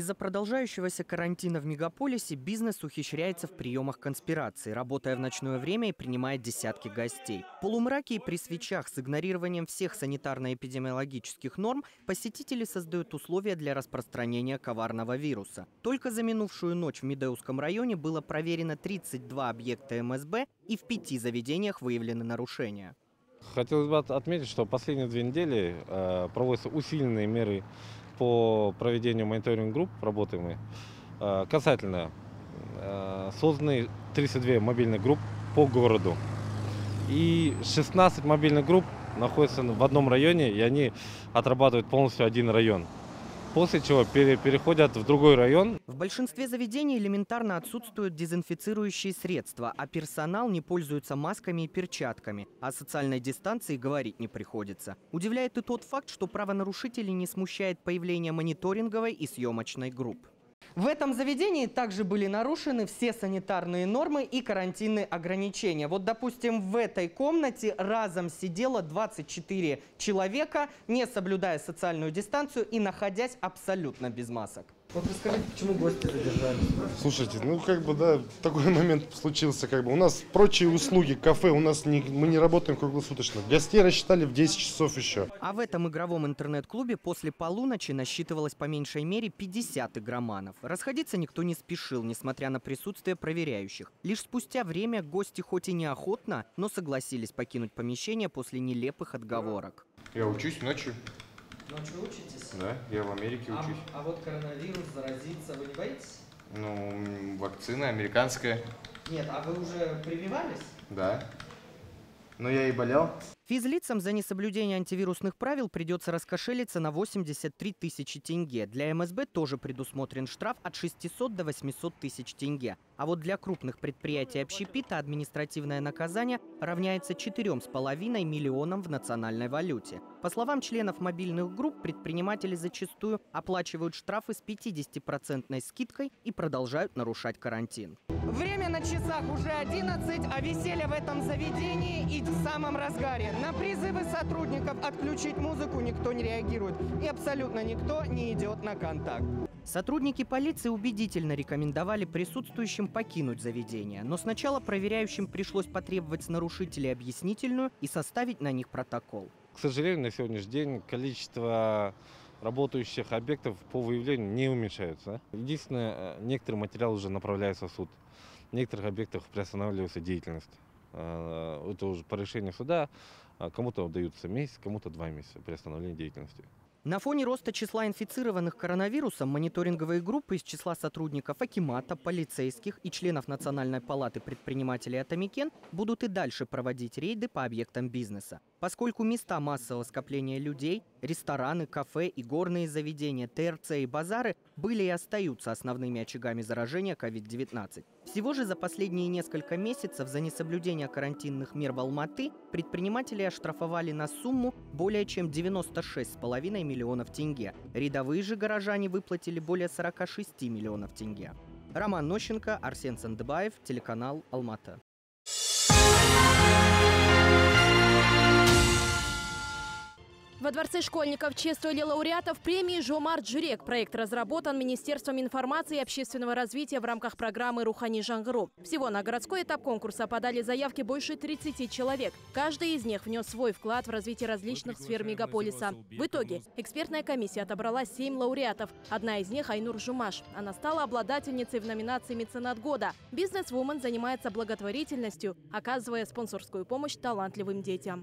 Из-за продолжающегося карантина в мегаполисе бизнес ухищряется в приемах конспирации, работая в ночное время и принимая десятки гостей. В полумраке и при свечах с игнорированием всех санитарно-эпидемиологических норм посетители создают условия для распространения коварного вируса. Только за минувшую ночь в Медеуском районе было проверено 32 объекта МСБ и в 5 заведениях выявлены нарушения. Хотелось бы отметить, что последние 2 недели проводятся усиленные меры по проведению мониторинг групп, работаем мы. Касательно созданы 32 мобильных групп по городу. И 16 мобильных групп находятся в одном районе, и они отрабатывают полностью один район. После чего переходят в другой район. В большинстве заведений элементарно отсутствуют дезинфицирующие средства, а персонал не пользуется масками и перчатками. О социальной дистанции говорить не приходится. Удивляет и тот факт, что правонарушителей не смущает появление мониторинговой и съемочной групп. В этом заведении также были нарушены все санитарные нормы и карантинные ограничения. Вот, допустим, в этой комнате разом сидело 24 человека, не соблюдая социальную дистанцию и находясь абсолютно без масок. Вот расскажите, почему гости задержались? Слушайте, да, такой момент случился, У нас прочие услуги, кафе, мы не работаем круглосуточно. Гостей рассчитали в 10 часов еще. А в этом игровом интернет-клубе после полуночи насчитывалось по меньшей мере 50 игроманов. Расходиться никто не спешил, несмотря на присутствие проверяющих. Лишь спустя время гости хоть и неохотно, но согласились покинуть помещение после нелепых отговорок. Я учусь ночью. Ночью учитесь? Да, я в Америке учусь. А вот коронавирус, заразиться, вы не боитесь? Вакцина американская. Нет, а вы уже прививались? Да. Но я и болел. Физлицам за несоблюдение антивирусных правил придется раскошелиться на 83 тысячи тенге. Для МСБ тоже предусмотрен штраф от 600 до 800 тысяч тенге. А вот для крупных предприятий общепита административное наказание равняется 4,5 миллионам в национальной валюте. По словам членов мобильных групп, предприниматели зачастую оплачивают штрафы с 50% скидкой и продолжают нарушать карантин. Время на часах уже 11, а веселье в этом заведении и в самом разгаре. На призывы сотрудников отключить музыку никто не реагирует. И абсолютно никто не идет на контакт. Сотрудники полиции убедительно рекомендовали присутствующим покинуть заведение. Но сначала проверяющим пришлось потребовать с нарушителей объяснительную и составить на них протокол. К сожалению, на сегодняшний день количество работающих объектов по выявлению не уменьшается. Единственное, некоторые материалы уже направляются в суд. В некоторых объектах приостанавливается деятельность. Это уже по решению суда. Кому-то даются месяц, кому-то 2 месяца приостановления деятельности. На фоне роста числа инфицированных коронавирусом мониторинговые группы из числа сотрудников акимата, полицейских и членов Национальной палаты предпринимателей Атамикен будут и дальше проводить рейды по объектам бизнеса. Поскольку места массового скопления людей, рестораны, кафе и горные заведения, ТРЦ и базары были и остаются основными очагами заражения COVID-19. Всего же за последние несколько месяцев за несоблюдение карантинных мер в Алматы предприниматели оштрафовали на сумму более чем 96,5 миллионов тенге. Рядовые же горожане выплатили более 46 миллионов тенге. Роман Нощенко, Арсен Сандыбаев, телеканал Алматы. Во Дворце школьников чествовали лауреатов премии «Жомарт Жюрек». Проект разработан Министерством информации и общественного развития в рамках программы «Рухани Жаңгыру». Всего на городской этап конкурса подали заявки больше 30 человек. Каждый из них внес свой вклад в развитие различных сфер мегаполиса. В итоге экспертная комиссия отобрала 7 лауреатов. Одна из них – Айнур Жумаш. Она стала обладательницей в номинации «Меценат года». Бизнес-вумен занимается благотворительностью, оказывая спонсорскую помощь талантливым детям.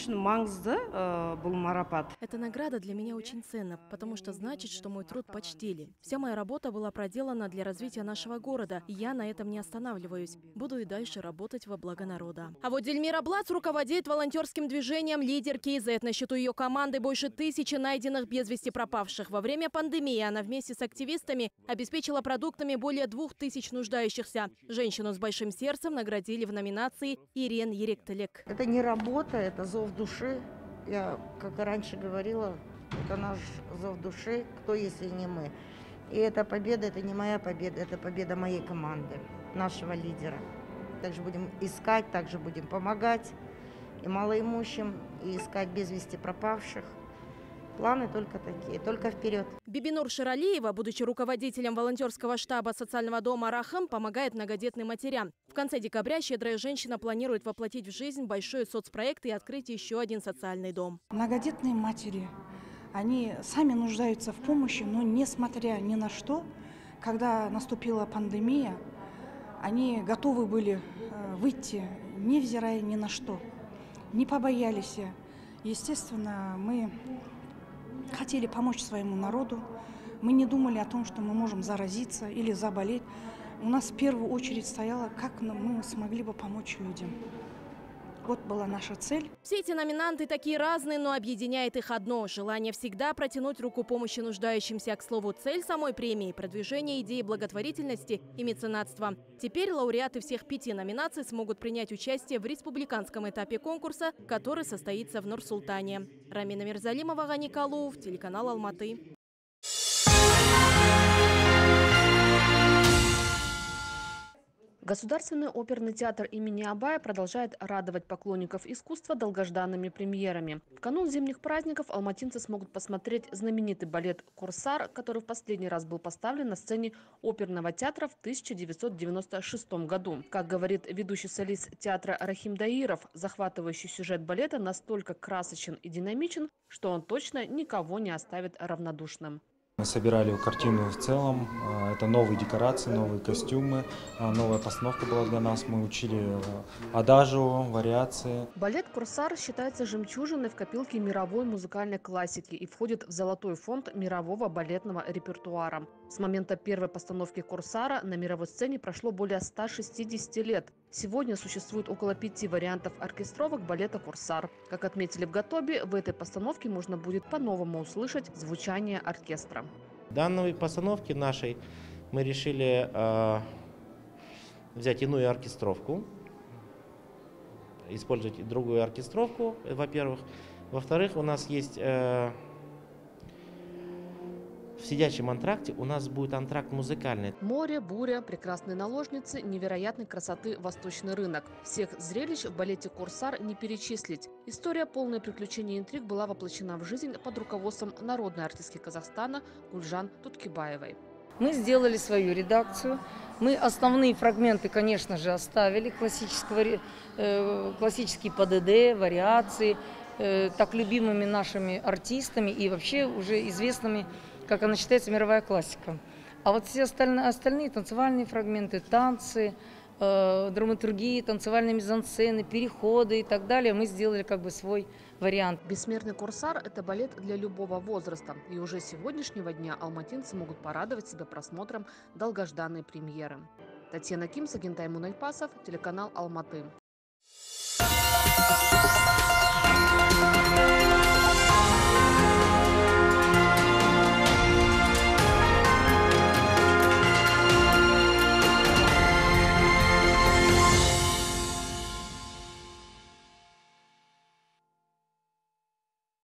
Эта награда для меня очень ценна, потому что значит, что мой труд почтили. Вся моя работа была проделана для развития нашего города, и я на этом не останавливаюсь. Буду и дальше работать во благо народа. А вот Дельмира Блац руководит волонтерским движением «Лидер КИЗ». На счету ее команды больше 1000 найденных без вести пропавших. Во время пандемии она вместе с активистами обеспечила продуктами более 2000 нуждающихся. Женщину с большим сердцем наградили в номинации «Ирен Еректелек». Это не работа, это зов души. Я, как и раньше говорила, это наш зов души, кто если не мы. И эта победа, это не моя победа, это победа моей команды, нашего лидера. Также будем искать, также будем помогать и малоимущим, и искать без вести пропавших. Планы только такие, только вперед. Бибинур Ширалиева, будучи руководителем волонтерского штаба социального дома «Рахам», помогает многодетным матерям. В конце декабря «Щедрая женщина» планирует воплотить в жизнь большой соцпроект и открыть еще один социальный дом. Многодетные матери, они сами нуждаются в помощи, но несмотря ни на что, когда наступила пандемия, они готовы были выйти, невзирая ни на что, не побоялись. Естественно, мы хотели помочь своему народу. Мы не думали о том, что мы можем заразиться или заболеть. У нас в первую очередь стояло, как мы смогли бы помочь людям. Вот была наша цель. Все эти номинанты такие разные, но объединяет их одно – желание всегда протянуть руку помощи нуждающимся. К слову, цель самой премии – продвижение идеи благотворительности и меценатства. Теперь лауреаты всех 5 номинаций смогут принять участие в республиканском этапе конкурса, который состоится в Нур-Султане. Рамина Мирзалимова, Гани Калуов, телеканал Алматы. Государственный оперный театр имени Абая продолжает радовать поклонников искусства долгожданными премьерами. В канун зимних праздников алматинцы смогут посмотреть знаменитый балет «Корсар», который в последний раз был поставлен на сцене оперного театра в 1996 году. Как говорит ведущий солист театра Рахим Даиров, захватывающий сюжет балета настолько красочен и динамичен, что он точно никого не оставит равнодушным. Мы собирали картину в целом, это новые декорации, новые костюмы, новая постановка была для нас, мы учили адажио, вариации. Балет «Корсар» считается жемчужиной в копилке мировой музыкальной классики и входит в золотой фонд мирового балетного репертуара. С момента первой постановки «Корсара» на мировой сцене прошло более 160 лет. Сегодня существует около 5 вариантов оркестровок балета «Корсар». Как отметили в Гатоби, в этой постановке можно будет по-новому услышать звучание оркестра. В данной постановке нашей мы решили взять иную оркестровку, использовать другую оркестровку, во-первых. Во-вторых, у нас есть в сидячем антракте у нас будет антракт музыкальный. Море, буря, прекрасные наложницы, невероятной красоты восточный рынок. Всех зрелищ в балете «Корсар» не перечислить. История, полная приключений и интриг, была воплощена в жизнь под руководством народной артистки Казахстана Гульжан Туткибаевой. Мы сделали свою редакцию. Мы основные фрагменты, конечно же, оставили. Классические ПДД, вариации, так любимыми нашими артистами и вообще уже известными, как она считается, мировая классика. А вот все остальные танцевальные фрагменты, танцы, драматургии, танцевальные мизансцены, переходы и так далее, мы сделали как бы свой вариант. «Бессмертный Корсар» – это балет для любого возраста. И уже с сегодняшнего дня алматинцы могут порадовать себя просмотром долгожданной премьеры. Татьяна Ким, Сагентай Мунайпасов, телеканал Алматы.